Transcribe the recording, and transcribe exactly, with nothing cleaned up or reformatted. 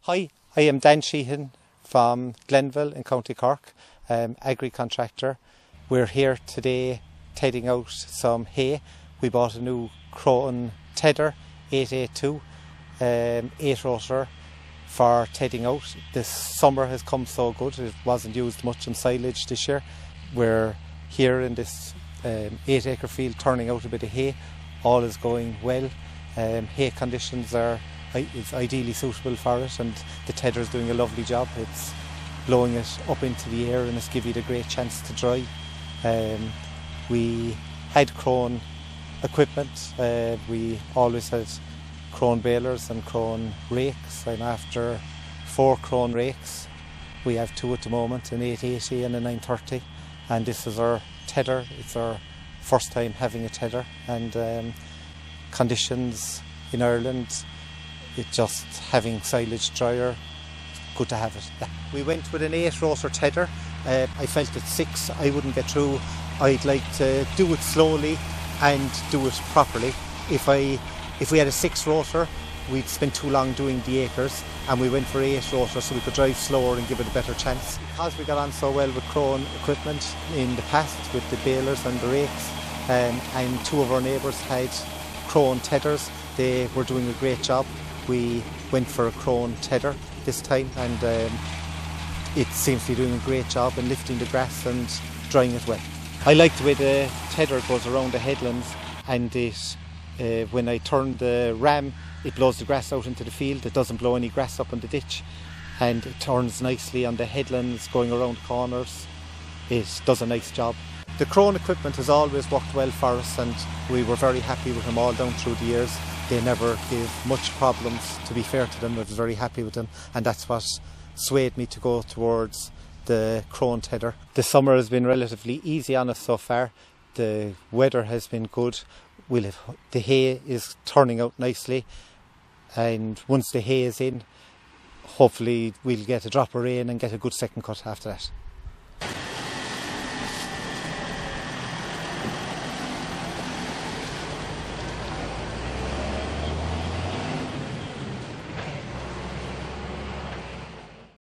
Hi, I am Dan Sheehan from Glenville in County Cork, um, agri-contractor. We're here today tedding out some hay. We bought a new Crone tedder, eight eighty-two, um, eight rotor for tedding out. This summer has come so good, it wasn't used much in silage this year. We're here in this um, eight acre field turning out a bit of hay. All is going well. Um, hay conditions are It's ideally suitable for it, and the tedder is doing a lovely job. It's blowing it up into the air and it's giving it a great chance to dry. Um, we had Crone equipment. Uh, we always had Crone balers and Crone rakes. I'm after four Crone rakes. We have two at the moment, an eight eighty and a nine thirty, and this is our tedder. It's our first time having a tedder, and um, conditions in Ireland, it's just having silage dryer, good to have it. Yeah. We went with an eight rotor tedder. Uh, I felt at six I wouldn't get through. I'd like to do it slowly and do it properly. If I, if we had a six rotor, we'd spend too long doing the acres, and we went for eight rotor so we could drive slower and give it a better chance. Because we got on so well with Crone equipment in the past with the balers and the rakes, um, and two of our neighbours had Crone tedders, they were doing a great job. We went for a Crone tedder this time, and um, it seems to be doing a great job in lifting the grass and drying it well. I like the way the tedder goes around the headlands, and it, uh, when I turn the ram, it blows the grass out into the field. It doesn't blow any grass up in the ditch, and it turns nicely on the headlands going around corners. It does a nice job. The Crone equipment has always worked well for us, and we were very happy with them all down through the years. They never gave much problems, to be fair to them. I was very happy with them, and that's what swayed me to go towards the Crone tedder. The summer has been relatively easy on us so far. The weather has been good. We'll have, the hay is turning out nicely, and once the hay is in, hopefully we'll get a drop of rain and get a good second cut after that.